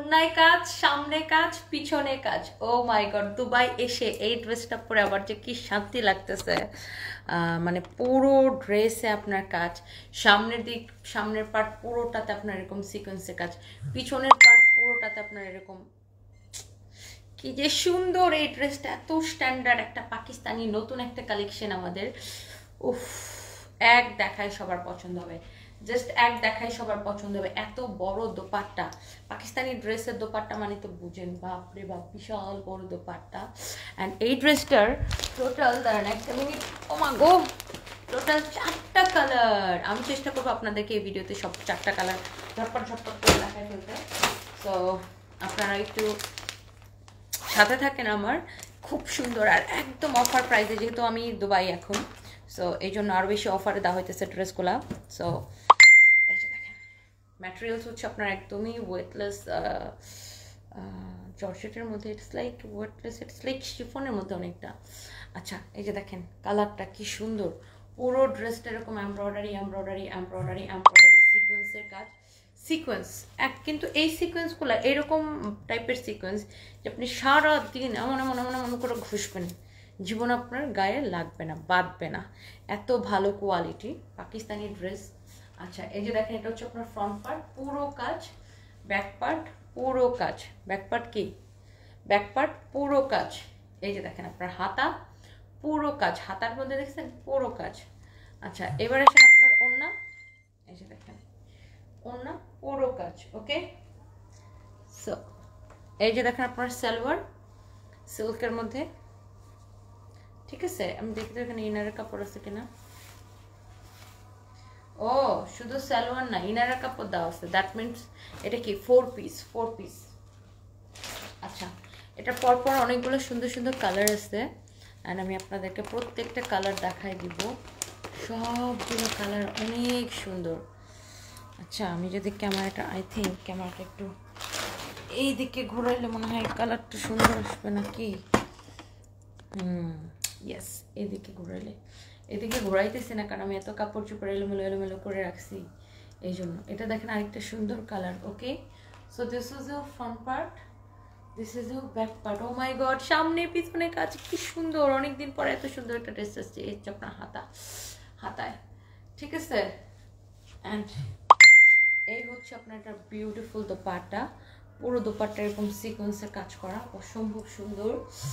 ওড়নায় কাজ, সামনে কাজ, পিছনে কাজ। ও মাই গড, দুবাই এসে এই ড্রেসটা পরে আবার যে কি শান্তি লাগতেছে। মানে পুরো ড্রেসে আপনার কাজ, সামনের পার্ট পুরোটাতে আপনার এরকম সিকোয়েন্সের কাজ, পিছনের পার্ট পুরোটাতে আপনার এরকম। কি যে সুন্দর এই ড্রেসটা, এত স্ট্যান্ডার্ড একটা পাকিস্তানি নতুন একটা কালেকশন আমাদের। উফ, এক দেখায় সবার পছন্দ হবে, জাস্ট এক দেখায় সবার পছন্দ হবে। এত বড় দোপাট্টা, পাকিস্তানি ড্রেসের দোপাট্টা মানে তো বুঝেন, বাপরে বাপ, বিশাল বড় দোপাট্টা। অ্যান্ড এই ড্রেসটার টোটাল, দাঁড়ান একটা মিনিট, ও মা গো, টোটাল 4টা কালার। আমি চেষ্টা করবো আপনাদেরকে এই ভিডিওতে সব 4টা কালার ঝটপট করে দেখায় ফেলতে। তো আপনারা একটু সাথে থাকেন আমার। খুব সুন্দর আর একদম অফার প্রাইসে, যেহেতু আমি দুবাই এখন, সো এই জন্য আরও বেশি অফারে দেওয়া হইতেছে ড্রেসগুলা। সো এই যে দেখেন, ম্যাটেরিয়ালস হচ্ছে আপনার একদমই ওয়েটলেস জর্জেটের মধ্যে। It's like weightless, it's like শিফনের মধ্যে অনেকটা। আচ্ছা, এই যে দেখেন কালারটা কি সুন্দর। পুরো ড্রেসটা এরকম এমব্রয়ডারি সিকোয়েন্সের কাজ, সিকোয়েন্স কিন্তু এই সিকোয়েন্সগুলো এরকম টাইপের সিকোয়েন্স যে আপনি সারাদিন এমন এমন এমন এমন করে ঘুষবেন, জীবন আপনার গায়ে লাগবে না, বাঁধবে না। এত ভালো কোয়ালিটি পাকিস্তানি ড্রেস। আচ্ছা, এই যে দেখেন, এটা হচ্ছে আপনার ফ্রন্ট পার্ট পুরো কাজ, ব্যাক পার্ট পুরো কাজ, ব্যাক পার্ট পুরো কাজ। এই যে দেখেন আপনার হাতা পুরো কাজ, হাতার মধ্যে দেখছেন পুরো কাজ। আচ্ছা, এবার আসেন আপনার ওড়না। এই যে দেখেন ওড়না পুরো কাজ। ওকে, সো এই যে দেখেন আপনার সালোয়ার সিল্কের মধ্যে, ঠিক আছে। আমি দেখতে এখানে ইনারের কাপড় আছে কিনা। ও, শুধু সালোয়ার না, ইনারের কাপড় দেওয়া আছে, দ্যাট মিনস এটা কি 4 পিস। আচ্ছা, এটা পরপর অনেকগুলো সুন্দর সুন্দর কালার আছে, অ্যান্ড আমি আপনাদেরকে প্রত্যেকটা কালার দেখাই দিব। সবগুলো কালার অনেক সুন্দর। আচ্ছা, আমি যদি ক্যামেরাটা, আই থিঙ্ক ক্যামেরাটা একটু এই দিকে ঘোরাইলে মনে হয় কালারটা সুন্দর আসবে নাকি। ইয়েস, এদিকে ঘোরাইলে, এদিকে ঘোরাইতেছি না কারণ আমি এত কাপড় চোপড় এলোমেলো করে রাখছি, এই জন্য। এটা দেখেন আরেকটা সুন্দর colour. Okay, so this is your front part, this is your back part. Oh my god, সামনে পিছনে কাজ কি সুন্দর। অনেকদিন পরে এত সুন্দর একটা ড্রেস আসছে। এই হচ্ছে আপনার হাতায়, ঠিক আছে। অ্যান্ড এই হচ্ছে আপনার একটা বিউটিফুল দোপাট্টা, পুরো দোপাট্টা এরকম সিকোয়েন্সের কাজ করা, অসম্ভব সুন্দর।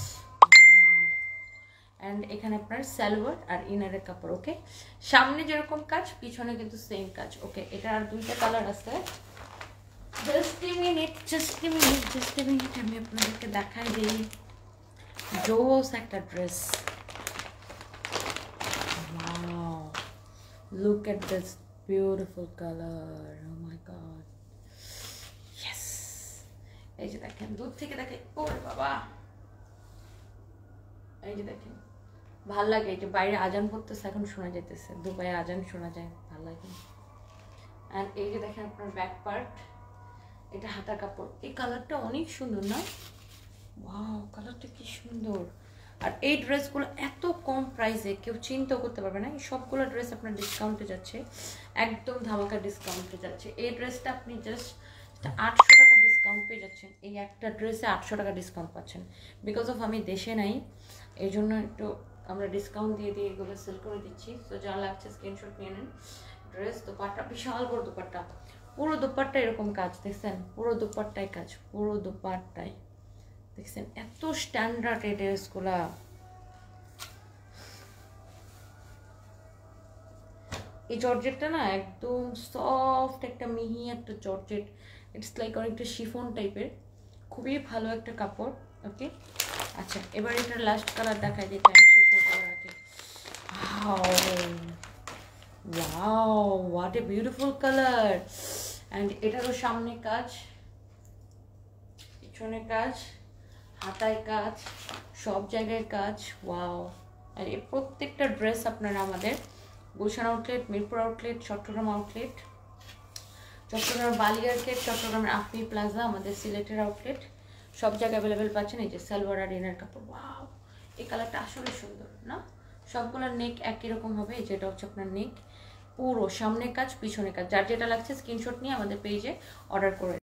অ্যান্ড এখানে আপনার সালোয়ার আর ইনারের কাপড়। ওকে, সামনে যেরকম কাজ, পিছনে কিন্তু সেম কাজ। ওকে, এটা আর 2টা কালার আছে। জাস্ট এ মিনিট, আমি আপনাদেরকে দেখাই দিই। জোস একটা dress. Wow, look at this beautiful colour. Oh my god, yes. এই যে দেখেন, দূর থেকে দেখে, ওরে বাবা, এই যে দেখেন, ভাল লাগে। এই যে বাইরে আজান পড়তেছে, এখন শোনা যাইতেছে, দুবাইয়ে আজান শোনা যায়, ভাল লাগে। অ্যান্ড এই যে দেখেন আপনার ব্যাক পার্ট, এটা হাতার কাপড়। এই কালারটা অনেক সুন্দর না? ওয়াও, কালারটা কি সুন্দর। আর এই ড্রেসগুলো এত কম প্রাইসে কেউ চিন্তাও করতে পারবে না। এই সবগুলো ড্রেস আপনার ডিসকাউন্টে যাচ্ছে, একদম ধামাকা ডিসকাউন্টে যাচ্ছে। এই ড্রেসটা আপনি জাস্ট 800 টাকা ডিসকাউন্ট পেয়ে যাচ্ছেন। এই একটা ড্রেসে 800 টাকা ডিসকাউন্ট পাচ্ছেন। বিকজ অফ আমি দেশে নাই, এই জন্য একটু আমরা ডিসকাউন্ট দিয়ে এগুলো সেল করে দিচ্ছি। তো যা লাগছে স্ক্রিনশট নিয়ে নেন। ড্রেস, দোপাট্টা, বিশাল বড় দোপাট্টা, পুরো দোপাট্টা এরকম কাজ, দেখছেন পুরো দোপাট্টায় কাজ, পুরো দোপাট্টায় দেখছেন। এত স্ট্যান্ডার্ড এই ড্রেসগুলা। এই জর্জেটটা না একদম সফট, একটা মিহি একটা জর্জেট। ইটস লাইক অনেকটা শিফন টাইপের, খুবই ভালো একটা কাপড়। ওকে, আচ্ছা, এবার এটার লাস্ট কালার দেখাই দিই, টাইম শেষ হয়ে যাওয়ার আগে। Wow, what a beautiful colour. And এটারও সামনে কাজ, পিছনে কাজ, হাতায় কাজ, সব জায়গায় কাজ। ওয়াও। আর এই প্রত্যেকটা ড্রেস আপনারা আমাদের Gulshan outlet, Mirpur outlet, Chattogram outlet, Chattogram বালিয়ারকেট, চট্টগ্রামের আফমি প্লাজা, আমাদের সিলেটের আউটলেট, সব জায়গায় অ্যাভেলেবেল পাচ্ছেন। এই যে সালোয়ার আর ইনার কাপড়। ওয়াও, এই কালারটা আসলে সুন্দর না? সবগুলোর নেক একই রকম হবে। যেটা হচ্ছে আপনার নেক, পুরো সামনে কাজ, পিছনে কাজ। যার যেটা লাগছে স্ক্রিনশট নিয়ে আমাদের পেজে অর্ডার করে